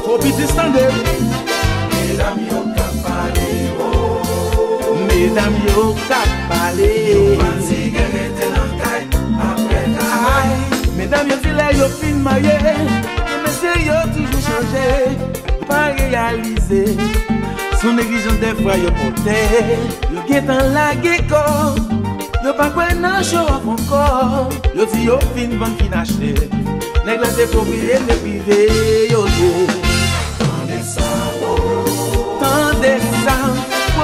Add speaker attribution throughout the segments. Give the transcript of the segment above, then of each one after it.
Speaker 1: Au petit standard.
Speaker 2: Mesdames yo ka pale oh.
Speaker 1: Mesdames yo ka pale.
Speaker 2: Parti gen rete nan kay apre kay.
Speaker 1: Mesdames yo si la yo fin marié. Monsieur yo toujours changé. Pas réalisé. Son négligence des fois yo porté. Yo gen tan la gecko. Yo pas quoi nan show off encore. Yo si yo fin ban fin acheté. Nèg la c'est propriété privée yo yo.
Speaker 2: Tendez ça oh.
Speaker 1: Tendez ça oh.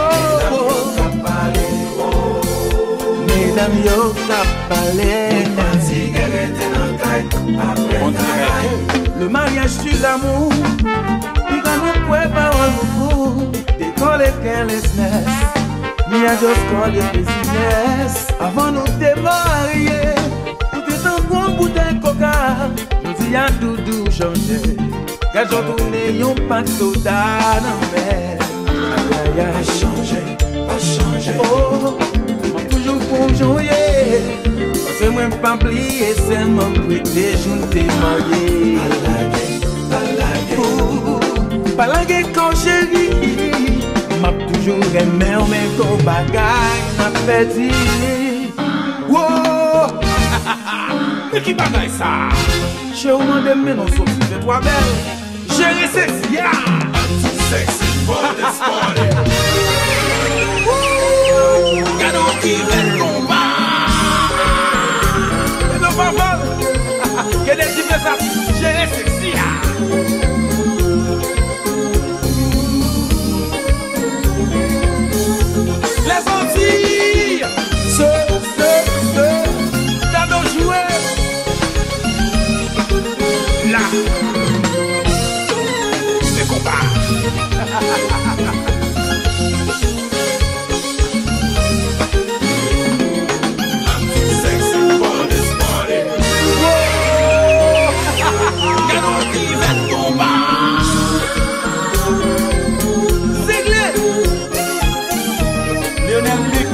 Speaker 1: Mesdames yo ka pale.
Speaker 2: Parti gen rete nan kay apre kay.
Speaker 1: Le mariage tue l'amour. Puis quand on peut pas en fou. They call it carelessness. Me I just call it business. Avant nous te marier, nous te t'en bon bouteille coca. Nous dis à doudou changer. Quand j'en tourne yon pas de soda dans mer.
Speaker 2: A changé, a changé.
Speaker 1: Oh, toujours pour jouer. C'est moi pas plié, c'est mon prêté, je ne t'ai marié. Pas la gueule quand chérie. M'a toujours aimé, mais qu'on bagaille, m'a perdu. Wow!
Speaker 3: Mais qui bagaille ça?
Speaker 1: J'ai au moins de mes noms sortis de toi belle. J'ai sexy, yeah!
Speaker 2: Sexy for this party.
Speaker 3: Gado qui fait le combat.
Speaker 1: Et non pas mal. Quel est le type de ça? J'ai sexy, yeah! Les Antilles, dans nos jouets.
Speaker 3: Là, c'est combat.
Speaker 2: Sexy for this party.
Speaker 3: Gado qui fait le combat.
Speaker 1: Lionel Luc.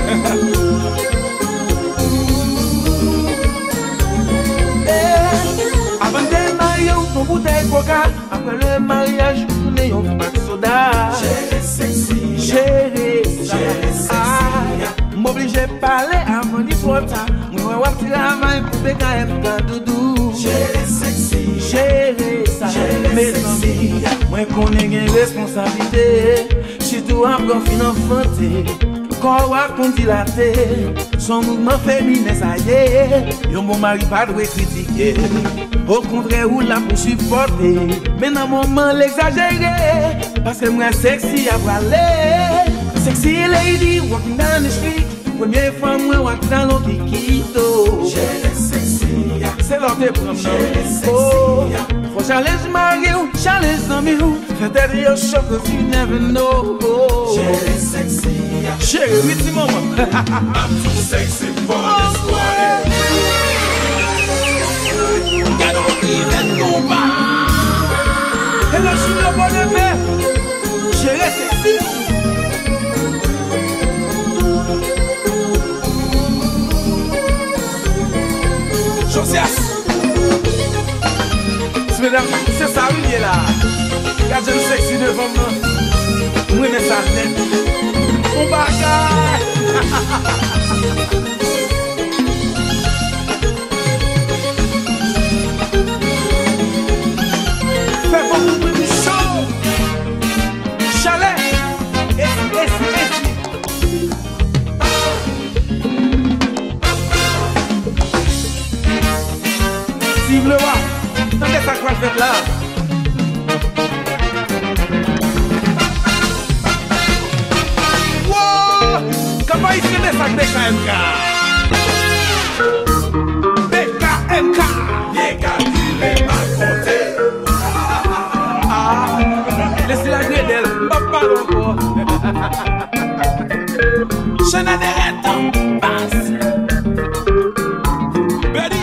Speaker 1: Avant de marier, on bouteille coca. Après le mariage, on est un pack soda.
Speaker 2: Chérie sexy.
Speaker 1: Chérie,
Speaker 2: sexy.
Speaker 1: M'oblige à parler avant d'y porter. Moi, on va travailler pour bégayer un doudou.
Speaker 2: Chérie sexy.
Speaker 1: Chérie, mes amis, moi connais une responsabilité. Surtout après fin enfanté, corps à dilaté. Son mouvement féminin ça y est. Yon bon mari pas doit critiquer. Au contraire ou la pour supporter. Mais dans mon moment l'exagérer. Parce que moi sexy à parler. Sexy lady walking down the street. Première fois moi walk dans l'eau qui quitte.
Speaker 2: Chérie sexy.
Speaker 1: C'est l'heure de prendre.
Speaker 2: Chérie sexy.
Speaker 1: For challenge Mario, challenge Samuel. Fait your show cause you never know.
Speaker 2: Chérie sexy.
Speaker 1: Chérie, oui, petit maman.
Speaker 2: I'm too sexy for this party.
Speaker 3: Gado qui fait le combat.
Speaker 1: Et là, je suis le bon de paix. Chérie, sexy.
Speaker 3: Josias.
Speaker 1: Mesdames, c'est ça, oui, là. Quand je sexy devant moi, moi, mais ça tête. Mon bagage. Fais beaucoup de chaud. Chalet. Steve Leroy. Attendez ça quoi fait là. Wow! Comment il se met ça BKMK? BKMK!
Speaker 2: Bien calculé, mal compté.
Speaker 1: Laissez la grenelle, pas encore.
Speaker 3: Chana de reto, basse.
Speaker 1: Betty!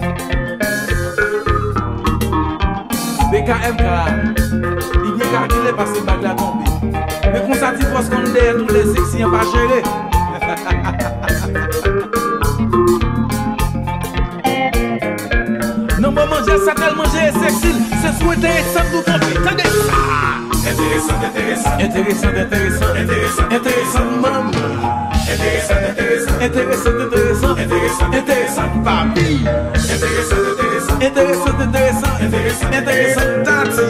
Speaker 1: BKMK, il vient calculer parce que bague la tombée. Mais qu'on s'attire parce qu'on est tous les sexy, on va gérer. Non, maman, j'ai ça tellement j'ai sexy. C'est souhaité, ça nous compte. Intéressant, maman. Intéressant, papi. Intéressant, tati.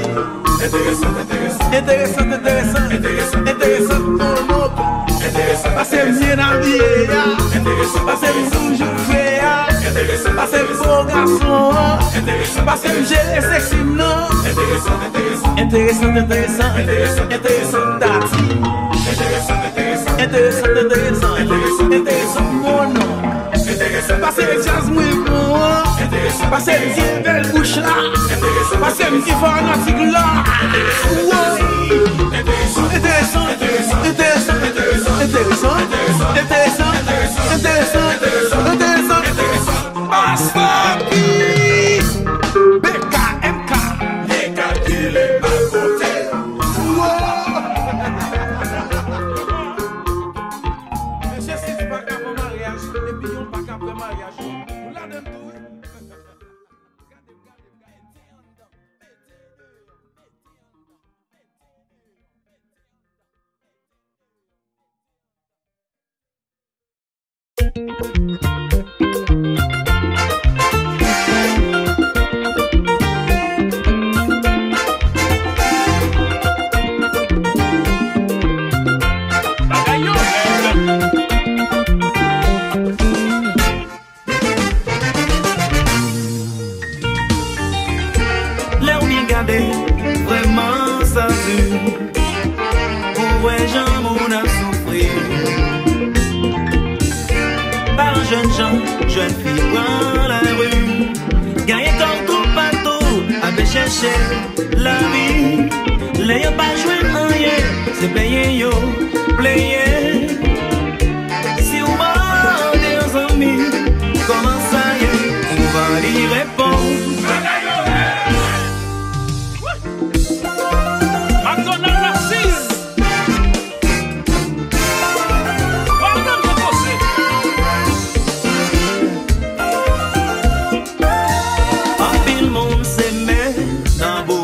Speaker 1: Intéressant, mon parce que bien habillé, parce que toujours fait, parce que beau garçon, parce que j'ai les sexy non. Intéressant, tati. Intéressant, mon nom. Parce que le jazz mouille bon, parce que j'ai belle bouche là, parce que j'ai fanatique là. Intéressant. Papi, BKMK, les calculs et pas côté. Je sais pas qu'à mon mariage, et puis on pas qu'à mon mariage. Vous la donne tout. Vraiment ça dure. Pourquoi j'en m'en a souffrir? Par jeunes gens, jeunes filles dans la rue, gagner comme tout bateau, avec chercher la vie. Les y'a pas joué rien, c'est payé yo, payé. Si on va des amis, comment ça y est, on va y répondre.
Speaker 4: Dans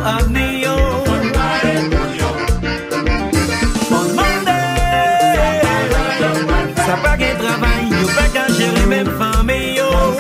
Speaker 1: avenir. On demande, ça pas qu'un travail, yo pas qu'à gérer même famille.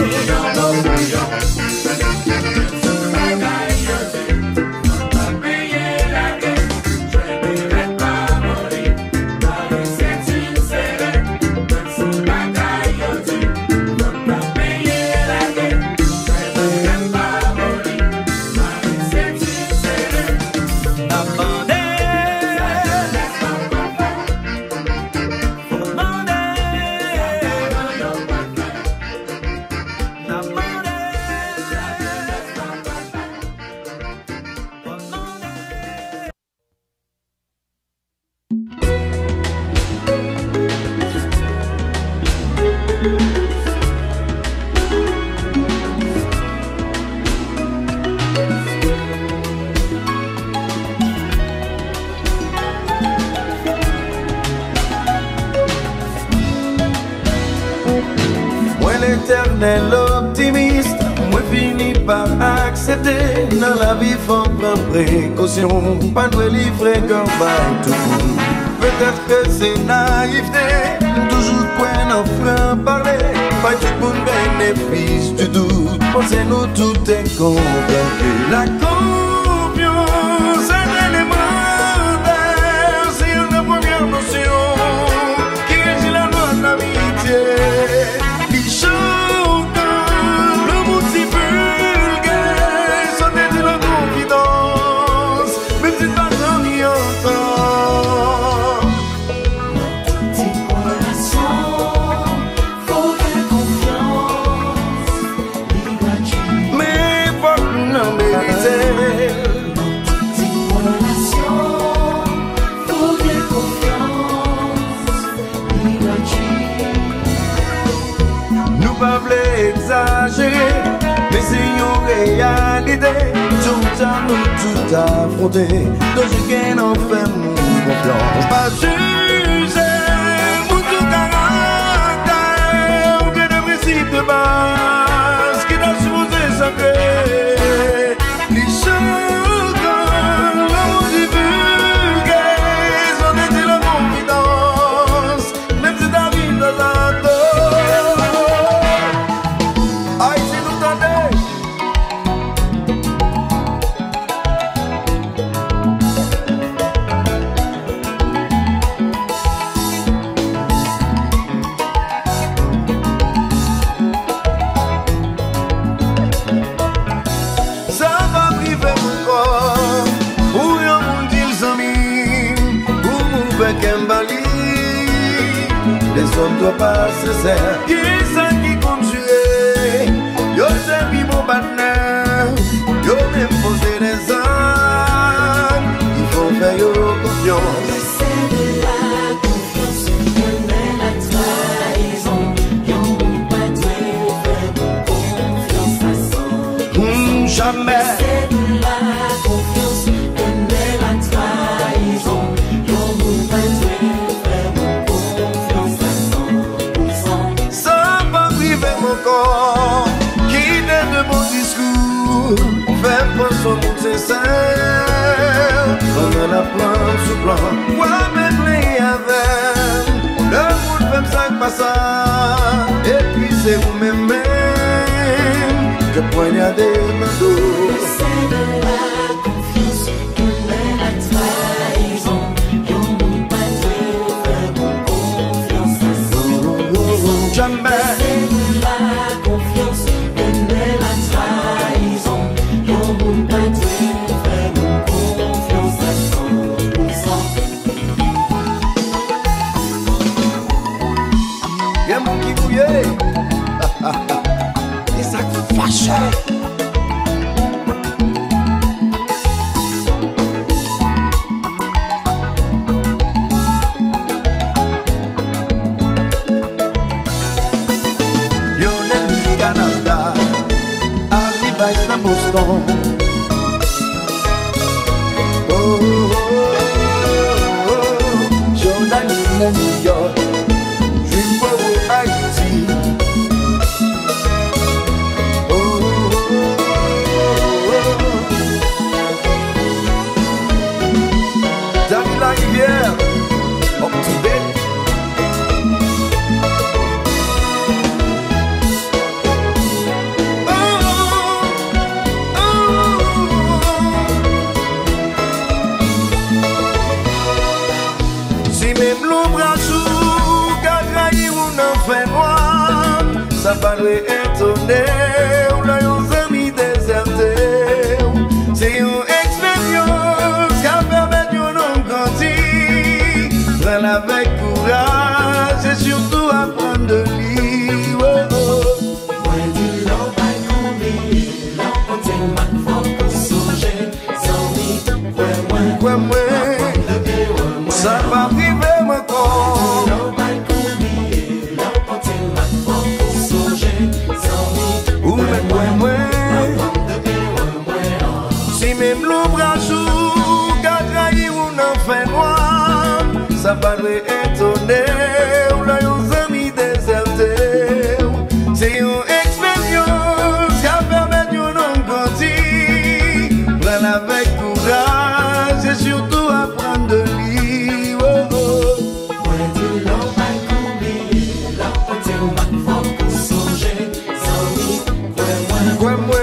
Speaker 4: L'éternel optimiste, moi fini par accepter. Dans la vie, faut prendre précaution, pas de livrer comme tout. Peut-être que c'est naïveté, toujours quoi n'en frein parler. Pas du bon bénéfice du doute, pensez-nous tout est compliqué. La confiance est élémentaire, c'est une première notion qui régit la loi de l'amitié. Exagérer, mais c'est une réalité. Tout à nous, tout affronter. Donc je gagne en fait mon confiance. Pas juger, pour tout caractère, ou bien des principes de base qui doivent supposer sacré. Les choses dans l'amour divulgué, on était la confidence, même si ta vie dans la on doit pas se faire. Qui c'est qui compte tuer? Yo c'est qui mon partenaire. Yo même poser des âmes. Il faut faire yo confiance.
Speaker 5: C'est de la confiance que met la trahison. Yo pas de faire confiance à son.
Speaker 4: Jamais.
Speaker 5: C'est de la confiance que met la trahison. Yo pas de
Speaker 4: fais pas son monde sincère. On en apprend sous plan. Ouais, même les avec. Le monde fait ça pas ça. Et puis c'est vous-même que poignardez ma dos.
Speaker 5: C'est de la confiance que met la trahison. Yo pas de faire confiance à son.
Speaker 4: Jamais.
Speaker 5: C'est de la confiance que met la trahison. Yo pas de faire confiance à 100%.
Speaker 4: Y'a mon qui bouillait. Et ça fâche. Boston. Oh, oh, oh, oh. Jordan in New York, Dream Haïti. Oh, oh, oh, oh. Quoi moi